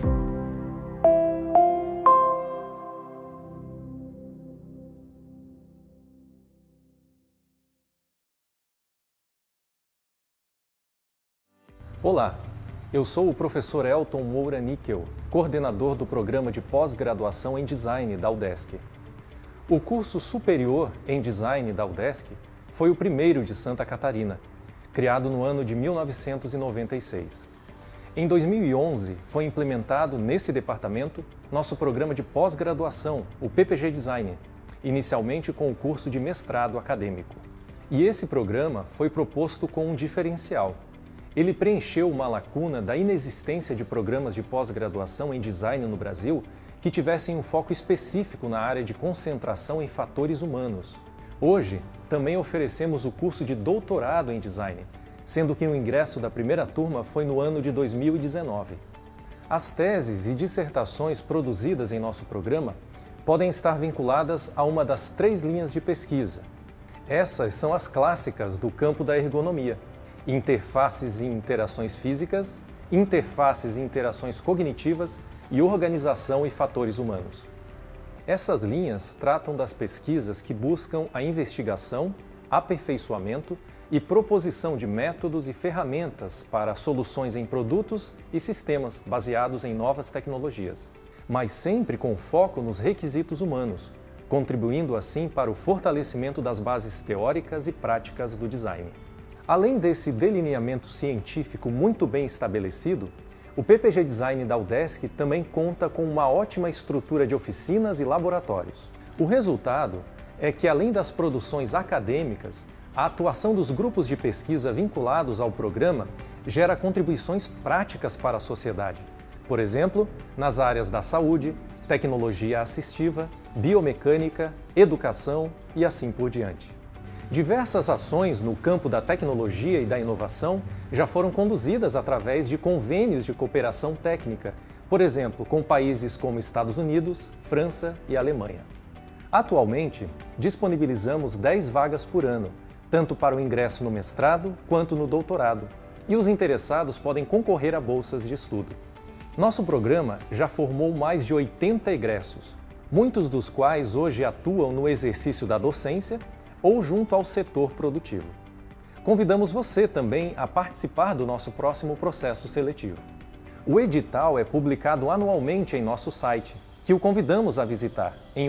Olá, eu sou o professor Elton Moura Níquel, coordenador do programa de pós-graduação em Design da UDESC. O curso superior em Design da UDESC foi o primeiro de Santa Catarina, criado no ano de 1996. Em 2011, foi implementado nesse departamento nosso programa de pós-graduação, o PPG Design, inicialmente com o curso de mestrado acadêmico. E esse programa foi proposto com um diferencial. Ele preencheu uma lacuna da inexistência de programas de pós-graduação em design no Brasil que tivessem um foco específico na área de concentração em fatores humanos. Hoje, também oferecemos o curso de doutorado em design, sendo que o ingresso da primeira turma foi no ano de 2019. As teses e dissertações produzidas em nosso programa podem estar vinculadas a uma das 3 linhas de pesquisa. Essas são as clássicas do campo da ergonomia: interfaces e interações físicas, interfaces e interações cognitivas e organização e fatores humanos. Essas linhas tratam das pesquisas que buscam a investigação, aperfeiçoamento e proposição de métodos e ferramentas para soluções em produtos e sistemas baseados em novas tecnologias, mas sempre com foco nos requisitos humanos, contribuindo assim para o fortalecimento das bases teóricas e práticas do design. Além desse delineamento científico muito bem estabelecido, o PPG Design da UDESC também conta com uma ótima estrutura de oficinas e laboratórios. O resultado é que, além das produções acadêmicas, a atuação dos grupos de pesquisa vinculados ao programa gera contribuições práticas para a sociedade, por exemplo, nas áreas da saúde, tecnologia assistiva, biomecânica, educação e assim por diante. Diversas ações no campo da tecnologia e da inovação já foram conduzidas através de convênios de cooperação técnica, por exemplo, com países como Estados Unidos, França e Alemanha. Atualmente, disponibilizamos 10 vagas por ano, tanto para o ingresso no mestrado quanto no doutorado, e os interessados podem concorrer a bolsas de estudo. Nosso programa já formou mais de 80 egressos, muitos dos quais hoje atuam no exercício da docência ou junto ao setor produtivo. Convidamos você também a participar do nosso próximo processo seletivo. O edital é publicado anualmente em nosso site, que o convidamos a visitar em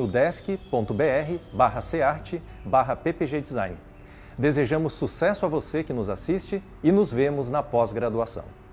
udesc.br/ceart/ppgdesign. Desejamos sucesso a você que nos assiste e nos vemos na pós-graduação.